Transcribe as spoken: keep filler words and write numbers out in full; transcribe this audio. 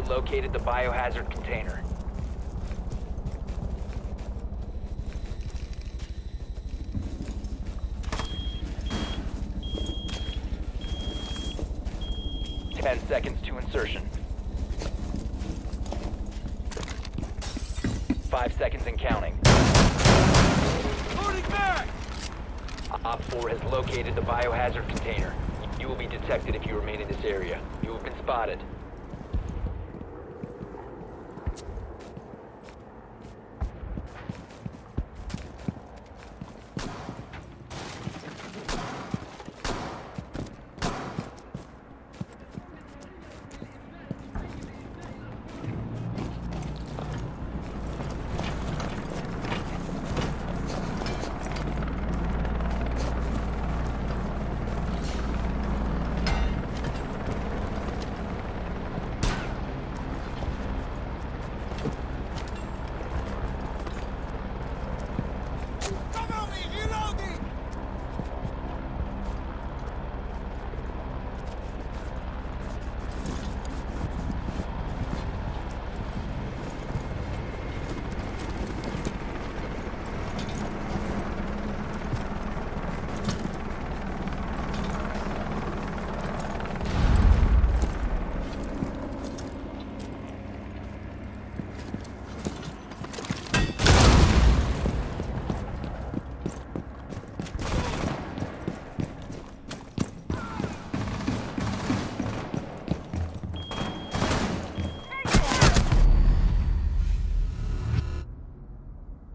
located the biohazard container. Ten seconds to insertion. Five seconds and counting. Loading back! Op four has located the biohazard container. You will be detected if you remain in this area. You have been spotted.